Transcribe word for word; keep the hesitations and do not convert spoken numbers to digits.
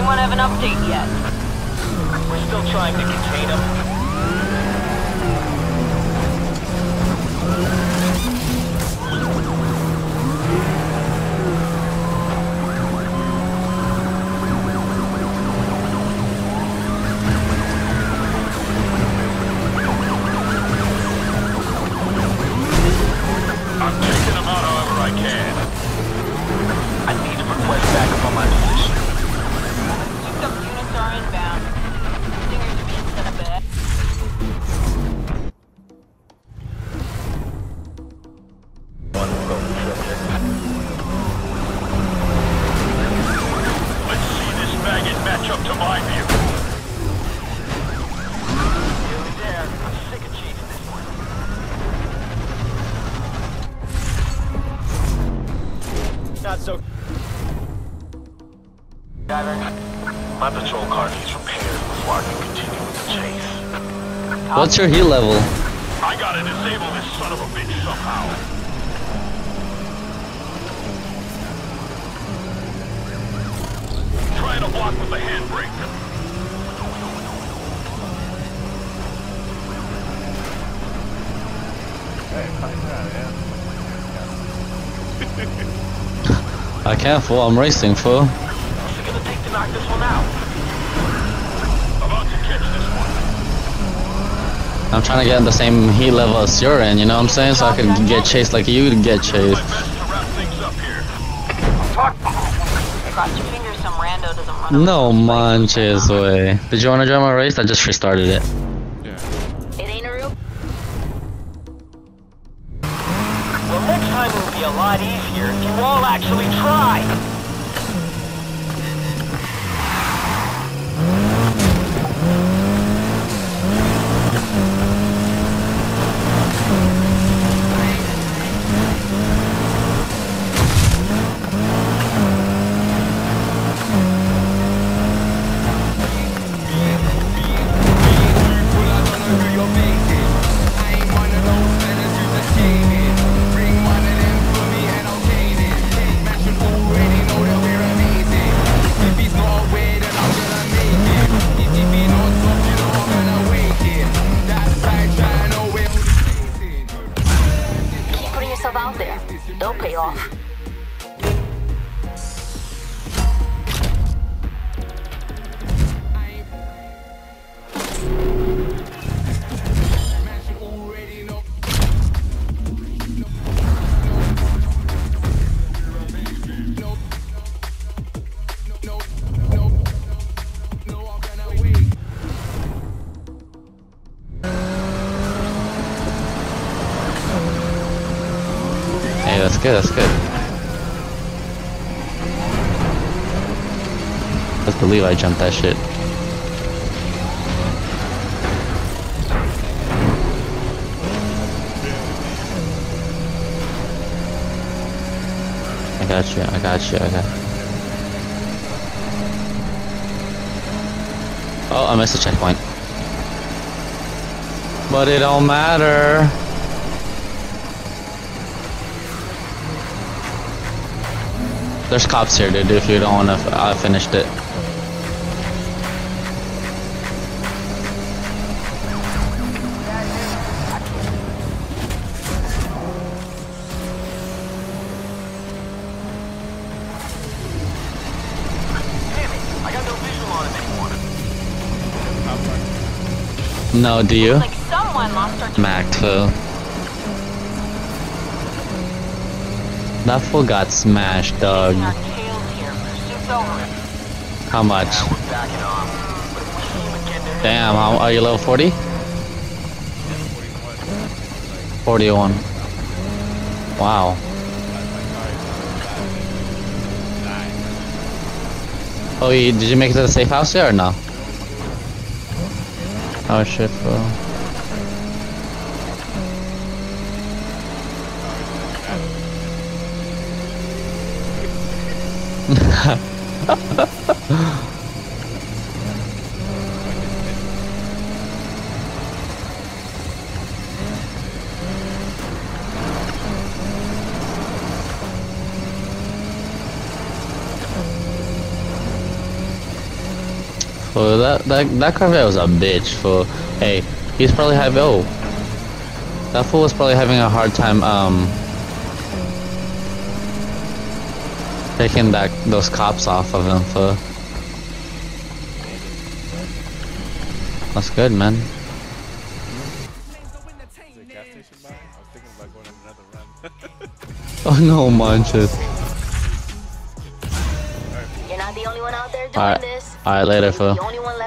Anyone have an update yet? We're still trying to contain them. I'm taking them out however I can. I need to request backup on my position. Souped up units are inbound. Stingers are being set up ahead. One phone subject. Let's see this maggot match up to my view. Nearly there. I'm sick of chasing this one. Not so. Driver. My patrol car needs repairs before I can continue with the chase. What's your heat level? I gotta disable this son of a bitch somehow. Trying to block with the handbrake. I can't, fool. I'm racing, fool. What's it gonna take to knock this one out? About to catch this one. I'm trying to get in the same heat level as you're in, you know what I'm saying? So I can get chased like you get chased. My best to wrap things up here. Cross your fingers some rando doesn't run over No some manches, way. Did you want to join my race? I just restarted it. It ain't a real. Well, next time it will be a lot easier if you all actually try. Out there, they'll pay off. Hey, that's good, that's good. Let's believe I jumped that shit. I got you, I got you, I got you. Oh, I missed a checkpoint. But it don't matter. There's cops here, dude, if you don't want to f I finished it. Damn it, I got no visual on it anymore. No, do you? Like someone lost our Mac too. That fool got smashed, dog. our tails here. Pursuit's over. How much? Yeah, we're backing off. But if we see him again, they're Damn, how are you level forty? forty-one. Wow. Oh, you, did you make it to the safe house yet or no? Oh shit, bro. Well, that that that Corvette was a bitch. For hey, he's probably having oh, that fool was probably having a hard time um taking that those cops off of him. For that's good, man. Is it a gas station by? I was thinking about going on another run. Oh no, manches. You're not the only one out there doing Alright, this. alright, later, You're fool. the only one